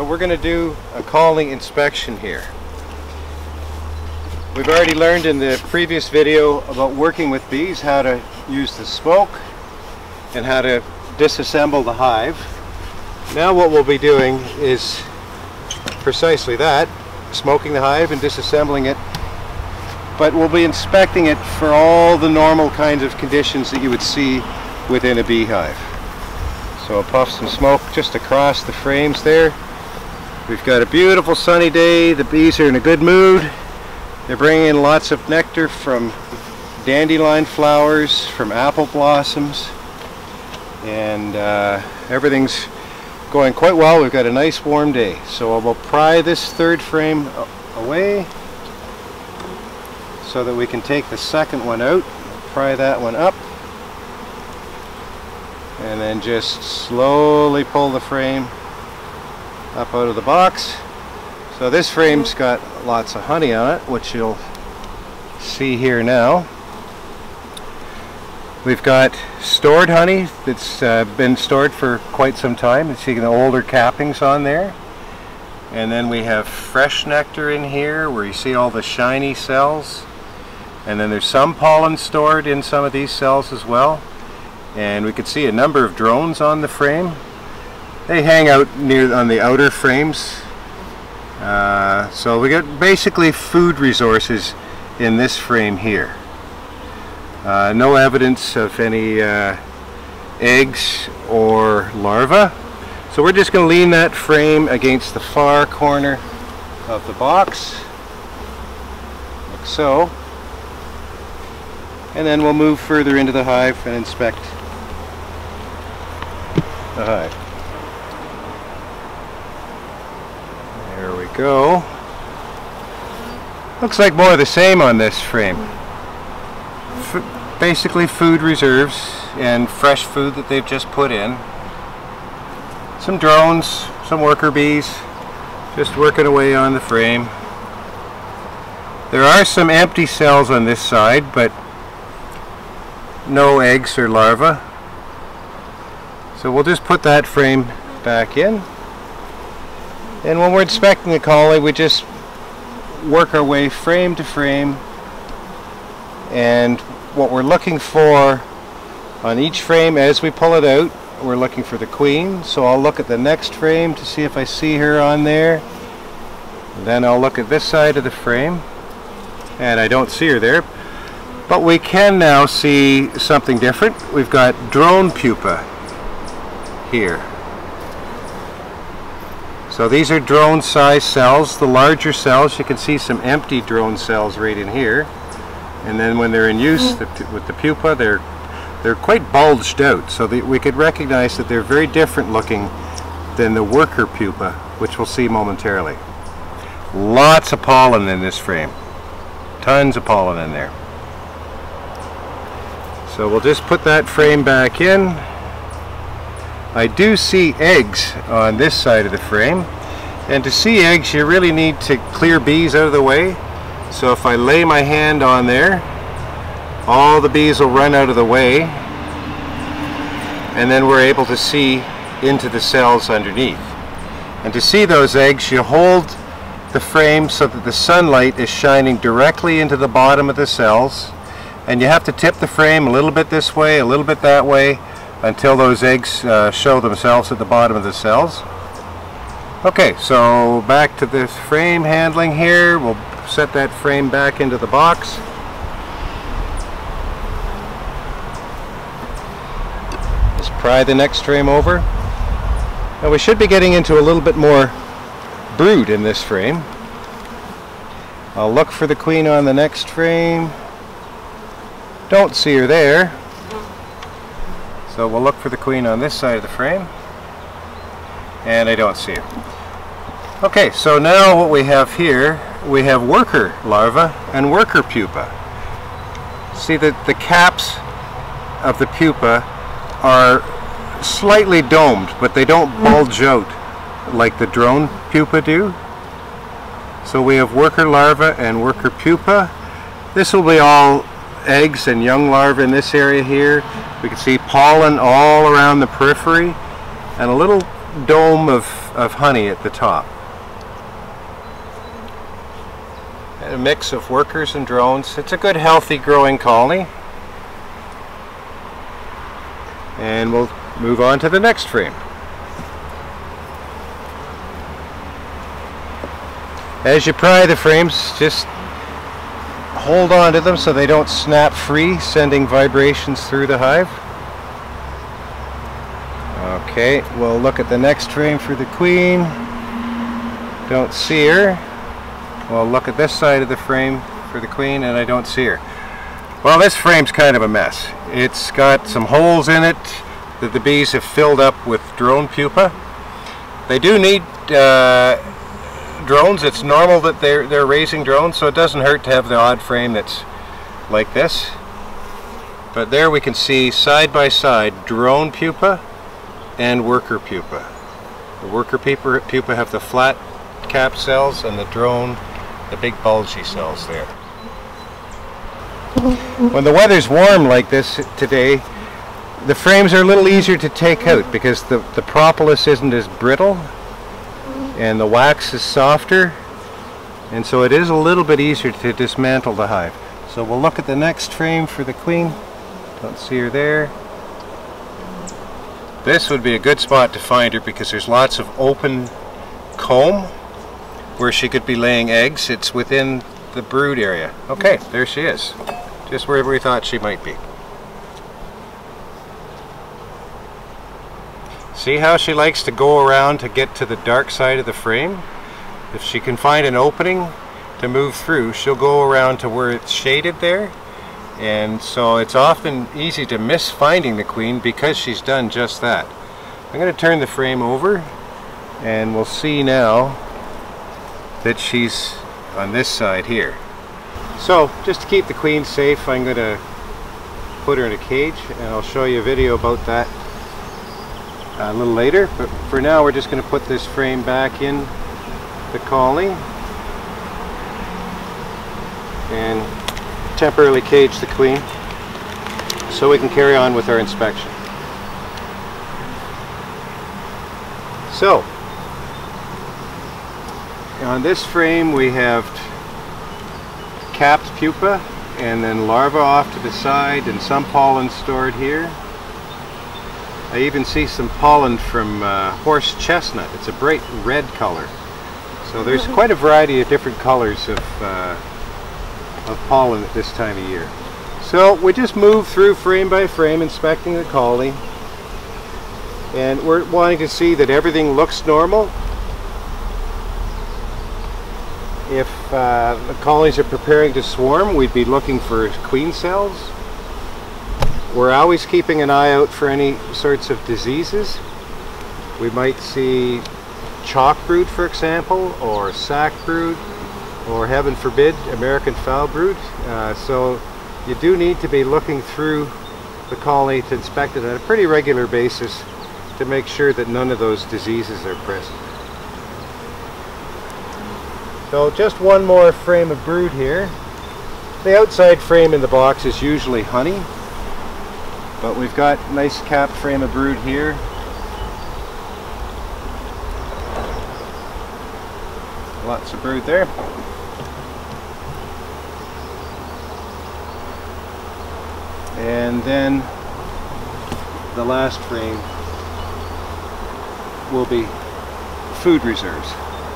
we're going to do a colony inspection here. We've already learned in the previous video about working with bees, how to use the smoke and how to disassemble the hive. Now what we'll be doing is precisely that, smoking the hive and disassembling it, but we'll be inspecting it for all the normal kinds of conditions that you would see within a beehive. So I'll puff some smoke just across the frames there. We've got a beautiful sunny day, the bees are in a good mood. They're bringing in lots of nectar from dandelion flowers, from apple blossoms, and everything's going quite well. We've got a nice warm day. So I will pry this third frame away so that we can take the second one out. Pry that one up and then just slowly pull the frame up out of the box. So this frame's got lots of honey on it, which you'll see here now. We've got stored honey that's been stored for quite some time. It's seeing the older cappings on there. And then we have fresh nectar in here where you see all the shiny cells. And then there's some pollen stored in some of these cells as well. And we can see a number of drones on the frame. They hang out near on the outer frames. So we got basically food resources in this frame here. No evidence of any eggs or larvae. So we're just going to lean that frame against the far corner of the box, like so. And then we'll move further into the hive and inspect the hive. There we go. Looks like more of the same on this frame. Basically food reserves and fresh food that they've just put in. Some drones, some worker bees just working away on the frame. There are some empty cells on this side, but no eggs or larvae. So we'll just put that frame back in. And when we're inspecting the colony, we just work our way frame to frame, and what we're looking for on each frame as we pull it out, we're looking for the queen. So I'll look at the next frame to see if I see her on there. Then I'll look at this side of the frame and I don't see her there. But we can now see something different. We've got drone pupa here. So these are drone size cells. The larger cells, you can see some empty drone cells right in here. And then when they're in use with the pupa, they're quite bulged out. So we could recognize that they're very different looking than the worker pupa, which we'll see momentarily. Lots of pollen in this frame. Tons of pollen in there. So we'll just put that frame back in. I do see eggs on this side of the frame, and to see eggs you really need to clear bees out of the way. So if I lay my hand on there, all the bees will run out of the way, and then we're able to see into the cells underneath. And to see those eggs, you hold the frame so that the sunlight is shining directly into the bottom of the cells, and you have to tip the frame a little bit this way, a little bit that way, until those eggs show themselves at the bottom of the cells. Okay, so back to this frame handling here. We'll set that frame back into the box. Just pry the next frame over. Now we should be getting into a little bit more brood in this frame. I'll look for the queen on the next frame. Don't see her there. So we'll look for the queen on this side of the frame, and I don't see her. Okay, so now what we have here, we have worker larvae and worker pupa. See that the caps of the pupa are slightly domed, but they don't bulge out like the drone pupa do. So we have worker larvae and worker pupa. This will be all eggs and young larvae in this area here. We can see pollen all around the periphery and a little dome of of honey at the top. And a mix of workers and drones. It's a good healthy growing colony. And we'll move on to the next frame. As you pry the frames, just hold on to them so they don't snap free, sending vibrations through the hive. Okay, we'll look at the next frame for the queen. Don't see her. We'll look at this side of the frame for the queen, and I don't see her. Well, this frame's kind of a mess. It's got some holes in it that the bees have filled up with drone pupa. They do need drones. It's normal that they're raising drones, so it doesn't hurt to have the odd frame that's like this. But there we can see side by side drone pupa and worker pupa. The worker pupa have the flat cap cells, and the drone the big bulgy cells there. When the weather's warm like this today, the frames are a little easier to take out because the propolis isn't as brittle and the wax is softer, and so it is a little bit easier to dismantle the hive. So we'll look at the next frame for the queen. Don't see her there. This would be a good spot to find her because there's lots of open comb where she could be laying eggs. It's within the brood area. Okay, there she is. Just where we thought she might be. See how she likes to go around to get to the dark side of the frame? If she can find an opening to move through, she'll go around to where it's shaded there. And so it's often easy to miss finding the queen because she's done just that. I'm going to turn the frame over and we'll see now that she's on this side here. So just to keep the queen safe, I'm going to put her in a cage, and I'll show you a video about that a little later. But for now we're just going to put this frame back in the colony and temporarily cage the queen so we can carry on with our inspection. So on this frame we have capped pupa and then larvae off to the side and some pollen stored here. I even see some pollen from horse chestnut. It's a bright red color. So there's quite a variety of different colors of pollen at this time of year. So we just move through frame by frame inspecting the colony, and we're wanting to see that everything looks normal. If the colonies are preparing to swarm, we'd be looking for queen cells. We're always keeping an eye out for any sorts of diseases. We might see chalk brood, for example, or sac brood, or heaven forbid, American foul brood. So you do need to be looking through the colony to inspect it on a pretty regular basis to make sure that none of those diseases are present. So just one more frame of brood here. The outside frame in the box is usually honey, but we've got a nice capped frame of brood here. Lots of brood there. And then the last frame will be food reserves.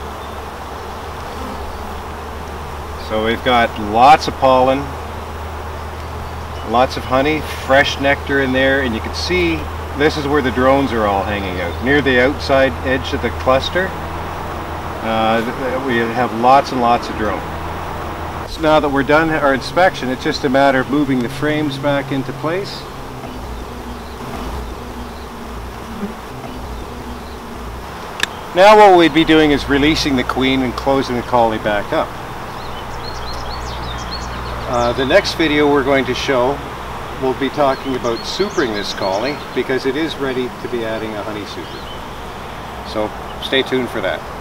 So we've got lots of pollen, lots of honey, fresh nectar in there, and you can see this is where the drones are all hanging out. Near the outside edge of the cluster, we have lots and lots of drones. So now that we're done our inspection, it's just a matter of moving the frames back into place. Now what we'd be doing is releasing the queen and closing the colony back up. The next video we're going to show will be talking about supering this colony because it is ready to be adding a honey super. So stay tuned for that.